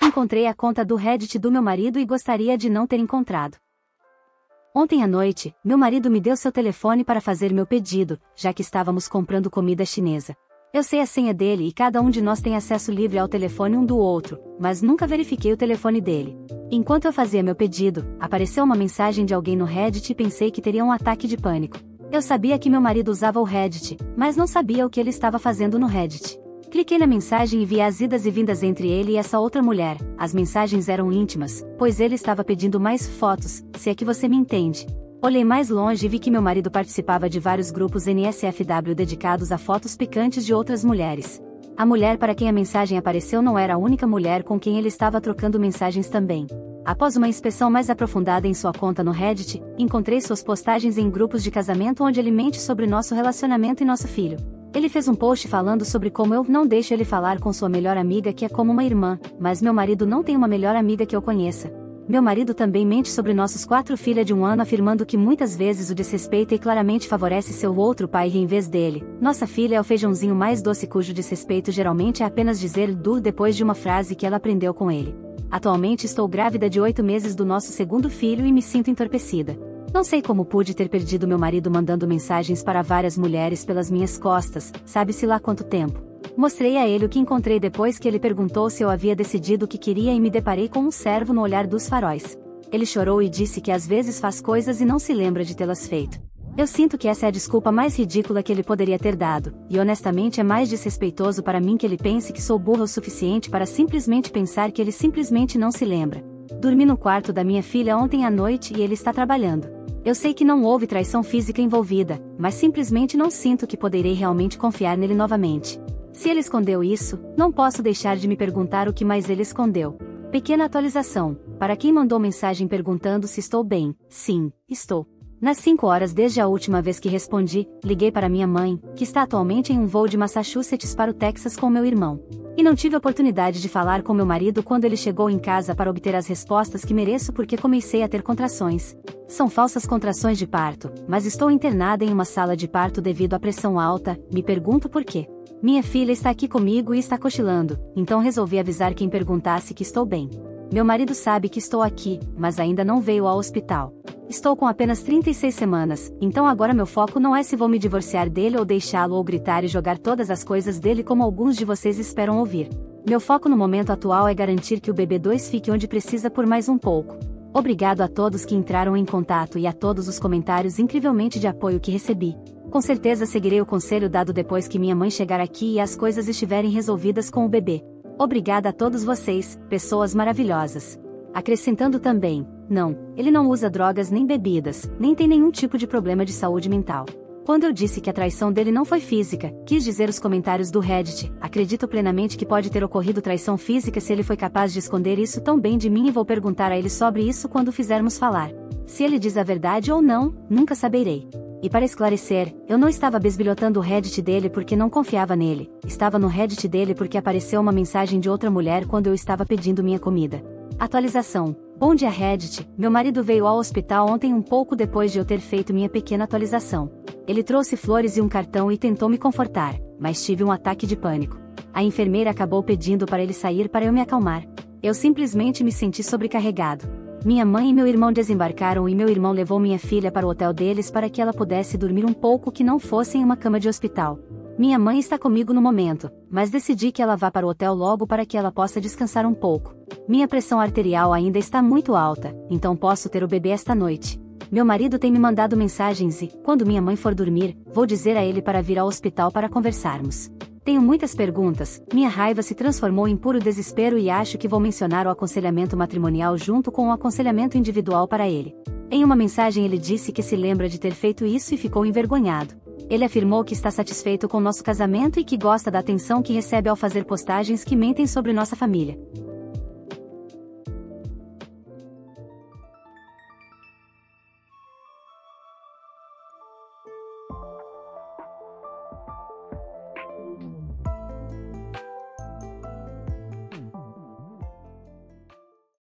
encontrei a conta do Reddit do meu marido e gostaria de não ter encontrado. Ontem à noite, meu marido me deu seu telefone para fazer meu pedido, já que estávamos comprando comida chinesa. Eu sei a senha dele e cada um de nós tem acesso livre ao telefone um do outro, mas nunca verifiquei o telefone dele. Enquanto eu fazia meu pedido, apareceu uma mensagem de alguém no Reddit e pensei que teria um ataque de pânico. Eu sabia que meu marido usava o Reddit, mas não sabia o que ele estava fazendo no Reddit. Cliquei na mensagem e vi as idas e vindas entre ele e essa outra mulher. As mensagens eram íntimas, pois ele estava pedindo mais fotos, se é que você me entende. Olhei mais longe e vi que meu marido participava de vários grupos NSFW dedicados a fotos picantes de outras mulheres. A mulher para quem a mensagem apareceu não era a única mulher com quem ele estava trocando mensagens também. Após uma inspeção mais aprofundada em sua conta no Reddit, encontrei suas postagens em grupos de casamento onde ele mente sobre nosso relacionamento e nosso filho. Ele fez um post falando sobre como eu não deixo ele falar com sua melhor amiga que é como uma irmã, mas meu marido não tem uma melhor amiga que eu conheça. Meu marido também mente sobre nossos 4 filhos de 1 ano afirmando que muitas vezes o desrespeita e claramente favorece seu outro pai em vez dele. Nossa filha é o feijãozinho mais doce cujo desrespeito geralmente é apenas dizer "du" depois de uma frase que ela aprendeu com ele. Atualmente estou grávida de 8 meses do nosso segundo filho e me sinto entorpecida. Não sei como pude ter perdido meu marido mandando mensagens para várias mulheres pelas minhas costas, sabe-se lá quanto tempo. Mostrei a ele o que encontrei depois que ele perguntou se eu havia decidido o que queria e me deparei com um servo no olhar dos faróis. Ele chorou e disse que às vezes faz coisas e não se lembra de tê-las feito. Eu sinto que essa é a desculpa mais ridícula que ele poderia ter dado, e honestamente é mais desrespeitoso para mim que ele pense que sou burra o suficiente para simplesmente pensar que ele simplesmente não se lembra. Dormi no quarto da minha filha ontem à noite e ele está trabalhando. Eu sei que não houve traição física envolvida, mas simplesmente não sinto que poderei realmente confiar nele novamente. Se ele escondeu isso, não posso deixar de me perguntar o que mais ele escondeu. Pequena atualização, para quem mandou mensagem perguntando se estou bem, sim, estou. Nas 5 horas desde a última vez que respondi, liguei para minha mãe, que está atualmente em um voo de Massachusetts para o Texas com meu irmão. E não tive oportunidade de falar com meu marido quando ele chegou em casa para obter as respostas que mereço porque comecei a ter contrações. São falsas contrações de parto, mas estou internada em uma sala de parto devido à pressão alta, me pergunto por quê. Minha filha está aqui comigo e está cochilando, então resolvi avisar quem perguntasse que estou bem. Meu marido sabe que estou aqui, mas ainda não veio ao hospital. Estou com apenas 36 semanas, então agora meu foco não é se vou me divorciar dele ou deixá-lo ou gritar e jogar todas as coisas dele como alguns de vocês esperam ouvir. Meu foco no momento atual é garantir que o bebê 2 fique onde precisa por mais um pouco. Obrigado a todos que entraram em contato e a todos os comentários incrivelmente de apoio que recebi. Com certeza seguirei o conselho dado depois que minha mãe chegar aqui e as coisas estiverem resolvidas com o bebê. Obrigada a todos vocês, pessoas maravilhosas. Acrescentando também, não, ele não usa drogas nem bebidas, nem tem nenhum tipo de problema de saúde mental. Quando eu disse que a traição dele não foi física, quis dizer os comentários do Reddit, acredito plenamente que pode ter ocorrido traição física se ele foi capaz de esconder isso tão bem de mim e vou perguntar a ele sobre isso quando fizermos falar. Se ele diz a verdade ou não, nunca saberei. E para esclarecer, eu não estava besbilhotando o Reddit dele porque não confiava nele, estava no Reddit dele porque apareceu uma mensagem de outra mulher quando eu estava pedindo minha comida. Atualização. Bom dia Reddit, meu marido veio ao hospital ontem um pouco depois de eu ter feito minha pequena atualização. Ele trouxe flores e um cartão e tentou me confortar, mas tive um ataque de pânico. A enfermeira acabou pedindo para ele sair para eu me acalmar. Eu simplesmente me senti sobrecarregado. Minha mãe e meu irmão desembarcaram e meu irmão levou minha filha para o hotel deles para que ela pudesse dormir um pouco que não fosse em uma cama de hospital. Minha mãe está comigo no momento, mas decidi que ela vá para o hotel logo para que ela possa descansar um pouco. Minha pressão arterial ainda está muito alta, então posso ter o bebê esta noite. Meu marido tem me mandado mensagens e, quando minha mãe for dormir, vou dizer a ele para vir ao hospital para conversarmos. Tenho muitas perguntas, minha raiva se transformou em puro desespero e acho que vou mencionar o aconselhamento matrimonial junto com o aconselhamento individual para ele. Em uma mensagem ele disse que se lembra de ter feito isso e ficou envergonhado. Ele afirmou que está satisfeito com nosso casamento e que gosta da atenção que recebe ao fazer postagens que mentem sobre nossa família.